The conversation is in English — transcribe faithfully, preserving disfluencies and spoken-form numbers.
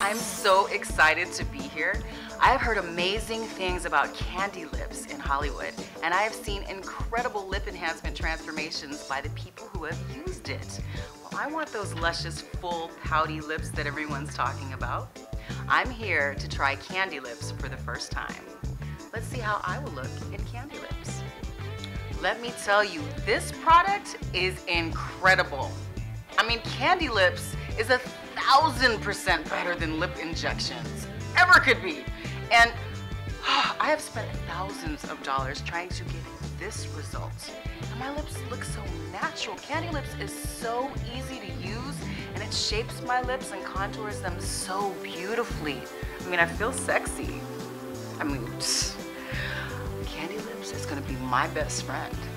I'm so excited to be here. I've heard amazing things about Candy Lips in Hollywood, and I have seen incredible lip enhancement transformations by the people who have used it. Well, I want those luscious, full, pouty lips that everyone's talking about. I'm here to try Candy Lips for the first time. Let's see how I will look in Candy Lips. Let me tell you, this product is incredible. I mean, Candy Lips is a thousand percent better than lip injections ever could be. And oh, I have spent thousands of dollars trying to get this result. And my lips look so natural. Candy Lips is so easy to use, and it shapes my lips and contours them so beautifully. I mean, I feel sexy. I mean, psst. Candy Lips is gonna be my best friend.